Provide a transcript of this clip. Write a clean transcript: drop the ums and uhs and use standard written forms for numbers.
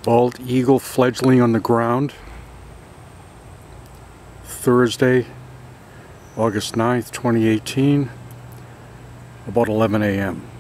Bald eagle fledgling on the ground. Thursday, August 9th, 2018, about 11 a.m.